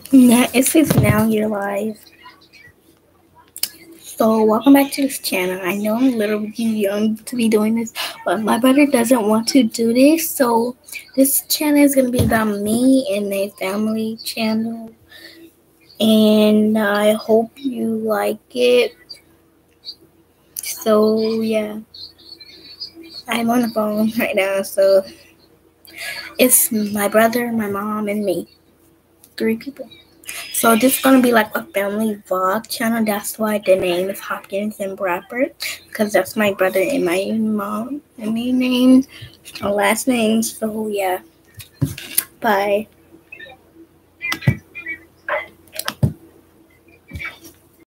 Yeah, it says now you're live. So welcome back to this channel. I know I'm a little too young to be doing this, but my brother doesn't want to do this. So this channel is gonna be about me and my family channel, and I hope you like it. So yeah, I'm on the phone right now. So it's my brother, my mom, and me. 3 people. So this is gonna be like a family vlog channel. That's why the name is Hopkins and Bradford, because that's my brother and my mom and me name, our last names. So yeah, bye.